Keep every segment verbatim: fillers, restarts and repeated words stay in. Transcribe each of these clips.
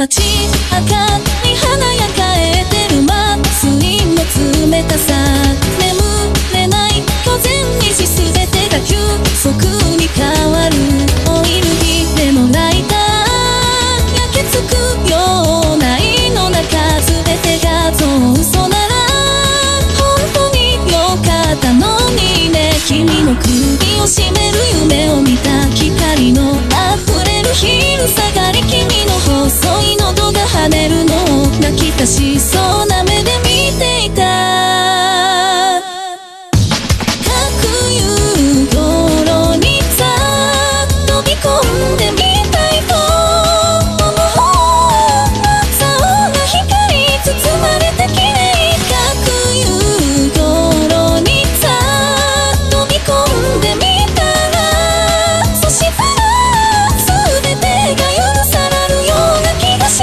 街明かり華やかえてる祭りの冷たさ、眠れない虚然虹すべてが急速に変わる。オイル火でのライター焼けつくような胃の中、すべてが嘘なら本当によかったのにね。君の首を絞める夢を見た、光の溢れる昼下がり、君の細い喉が跳ねるのを泣き出しそうな目で見ていた。各夕頃にさ飛び込んでみたいと思う。真っ青な光に包まれて綺麗。各夕頃にさ飛び込んでみたら、そしたら全てが許されるような気がして。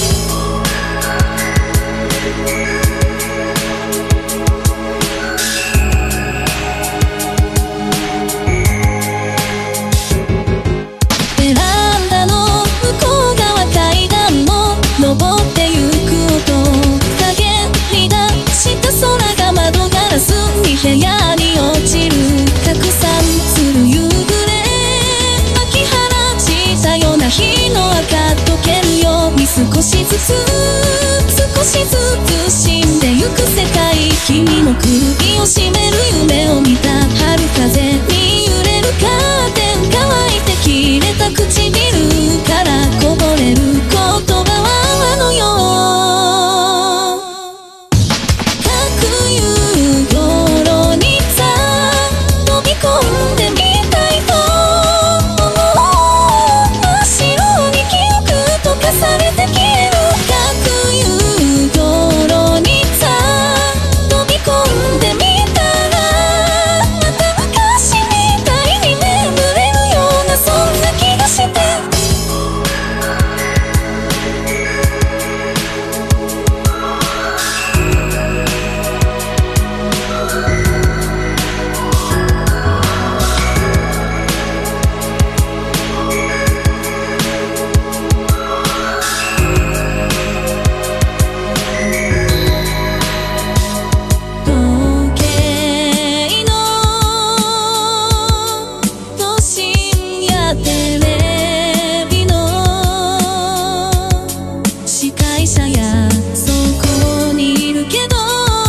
ベランダの向こう側階段を登ってゆく音、影に出した空が窓ガラスに部屋に落ちる。拡散する夕暮れ、巻き放したような日の赤溶けるように、少しずつ少しずつ死んでゆく世界。君の首を絞める夢を見た、春風に揺れるカーテン、乾いて切れた唇からこぼれる言葉はあのよう。各夕頃にさ飛び込んでみたいと思う。真っ白に記憶溶かされて消える。各夕頃にさ飛び込んでみたら、また昔みたいに眠れるような、そんな気がして。時計の都心やテレビの司会者やそこにいるけど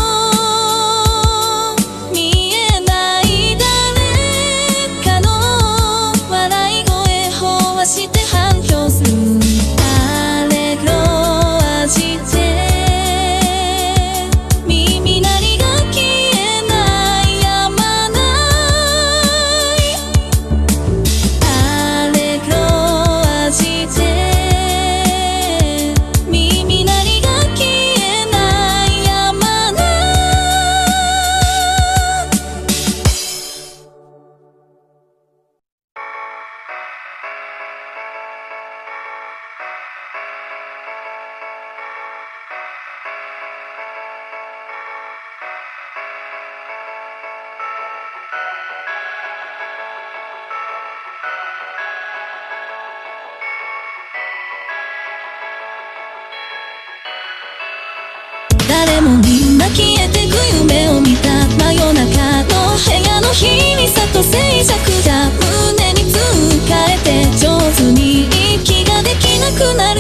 見えない誰かの笑い声飽和して反響する。アレグロ味で耳鳴りが消えないやまない。アレグロ味で耳鳴りが消えないやまない。誰もみんな消えてく夢を見た、真夜中の部屋の日にさと静寂が胸につかえて、上手に息ができなくなる。